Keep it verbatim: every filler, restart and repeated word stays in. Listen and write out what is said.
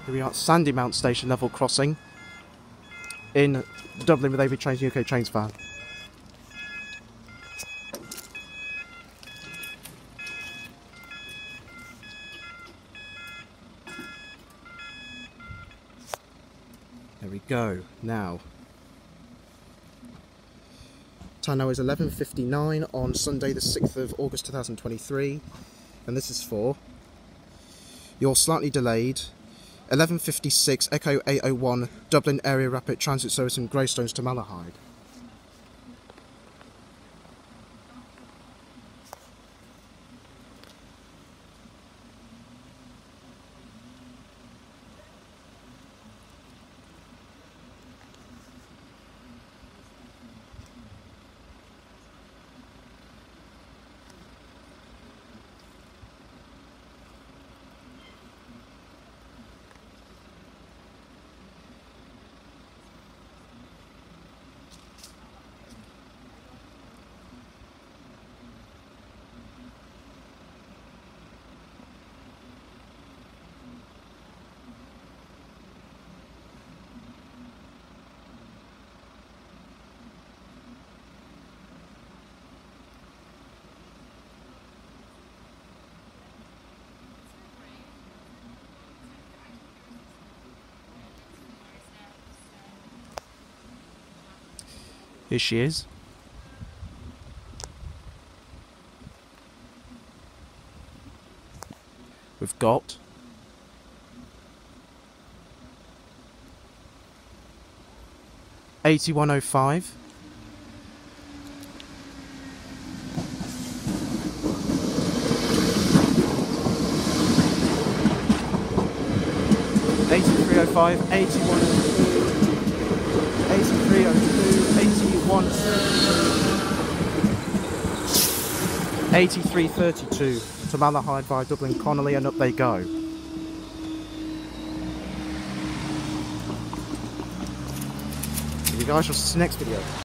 Here we are at Sandymount station, level crossing in Dublin with A V Trains, U K Trains fan. There we go. Now, time now is eleven fifty-nine on Sunday the sixth of August two thousand twenty-three, and this is for your slightly delayed eleven fifty-six Echo eight oh one Dublin Area Rapid Transit Service from Greystones to Malahide. Here she is. We've got eighty-one oh five, eighty-three oh five, eighty-one oh two, eighty-three oh two, eighty-one eighty-three thirty-two to Malahide via Dublin Connolly, and up they go. See you guys, we'll see you next video.